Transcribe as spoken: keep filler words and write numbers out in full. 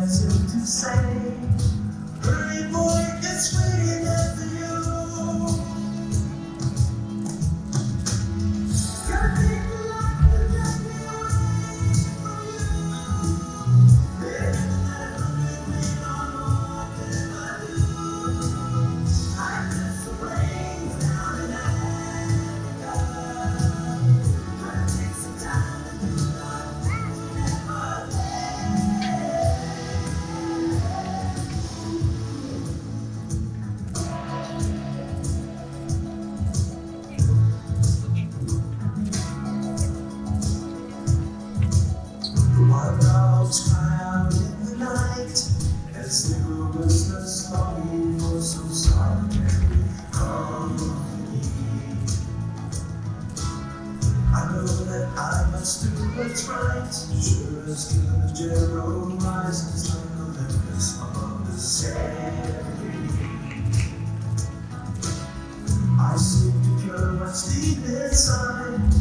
as if to say, hurry boy, it's waiting after you. Gotta take the light to take me away from you. There's never been on what can I do? I miss the rain down in Africa. Gotta take some time to do love things we never did. The wild dogs cry out in the night as the listeners longing for some solitary company. I know that I must do what's right, sure as Kilimanjaro rises like Olympus above the sea. I seek to cure what's deep inside.